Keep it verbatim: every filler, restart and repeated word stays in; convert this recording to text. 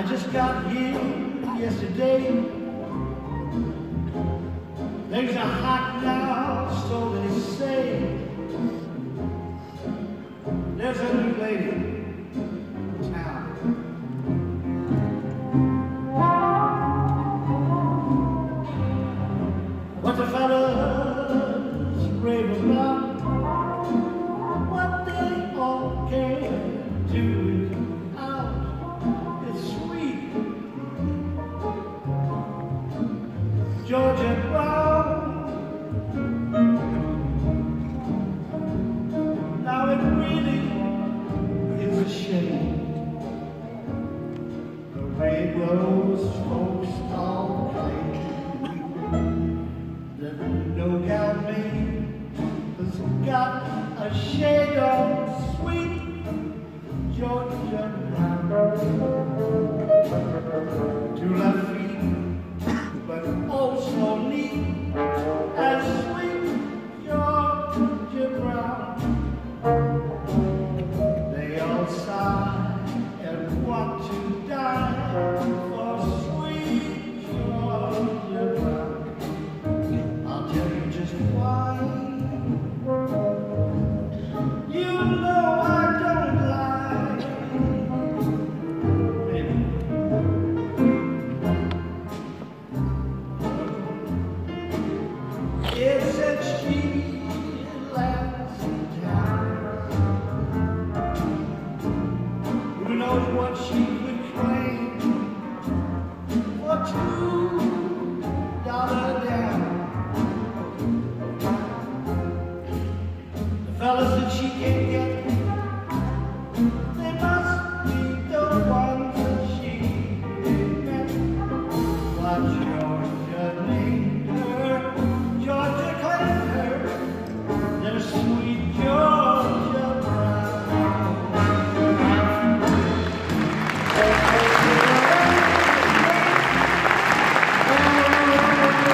I just got here yesterday. Things are hot now, so they say. There's a new lady in town. What the fellas rave about, what they all can do without. It's sweet. Georgia Brown. Now it really is a shame. The radio's folks all claim that no gal me has got a shade of sweet Georgia Brown. Two left feet, but oh so neat, as sweet Georgia Brown. They all sigh and want to die for sweet Georgia Brown. I'll tell you just why. You know I don't lie, baby. It's that she laughs in town. Who knows what she could claim for two dollars down? The fellas that she can't get